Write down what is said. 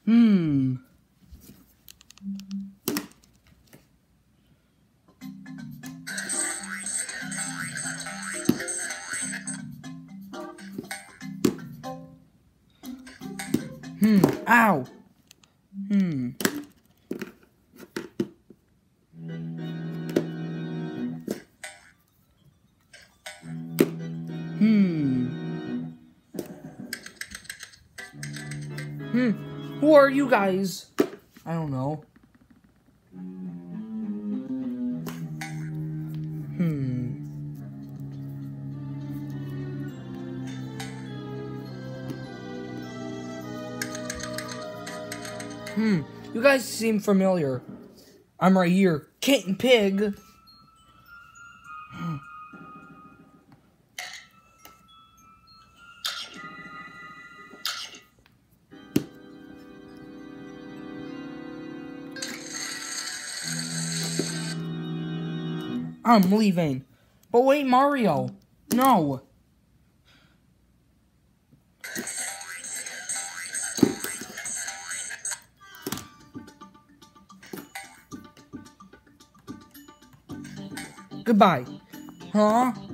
Hmm. Ow. Hmm. Who are you guys? I don't know. You guys seem familiar. I'm right here. Kit and Pig. I'm leaving. But wait, Mario. No. Goodbye. Huh?